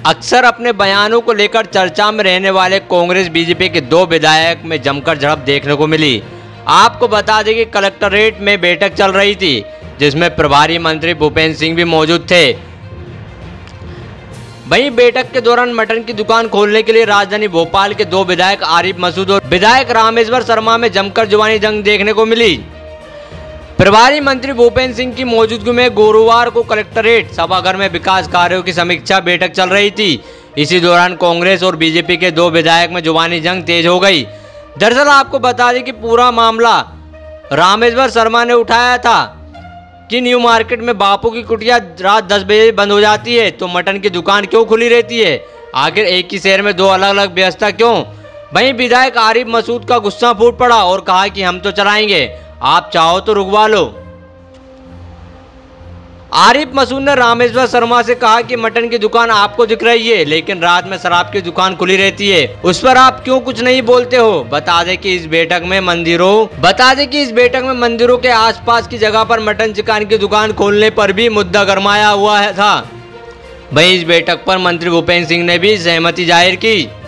अक्सर अपने बयानों को लेकर चर्चा में रहने वाले कांग्रेस बीजेपी के दो विधायक में जमकर झड़प देखने को मिली। आपको बता दें कि कलेक्ट्रेट में बैठक चल रही थी, जिसमें प्रभारी मंत्री भूपेंद्र सिंह भी मौजूद थे। वहीं बैठक के दौरान मटन की दुकान खोलने के लिए राजधानी भोपाल के दो विधायक आरिफ मसूद और विधायक रामेश्वर शर्मा में जमकर जुबानी जंग देखने को मिली। प्रभारी मंत्री भूपेंद्र सिंह की मौजूदगी में गुरुवार को कलेक्ट्रेट सभागार में विकास कार्यों की समीक्षा बैठक चल रही थी। इसी दौरान कांग्रेस और बीजेपी के दो विधायक में जुबानी जंग तेज हो गई। दरअसल आपको बता दें कि पूरा मामला रामेश्वर शर्मा ने उठाया था कि न्यू मार्केट में बापू की कुटिया रात 10 बजे बंद हो जाती है तो मटन की दुकान क्यों खुली रहती है, आखिर एक ही शहर में दो अलग अलग व्यवस्था क्यों। वहीं विधायक आरिफ मसूद का गुस्सा फूट पड़ा और कहा कि हम तो चलाएंगे, आप चाहो तो रुकवा लो। आरिफ मसूद ने रामेश्वर शर्मा से कहा कि मटन की दुकान आपको दिख रही है, लेकिन रात में शराब की दुकान खुली रहती है, उस पर आप क्यों कुछ नहीं बोलते हो। बता दें कि इस बैठक में मंदिरों के आसपास की जगह पर मटन चिकन की दुकान खोलने पर भी मुद्दा गरमाया हुआ था। वहीं इस बैठक पर मंत्री भूपेंद्र सिंह ने भी सहमति जाहिर की।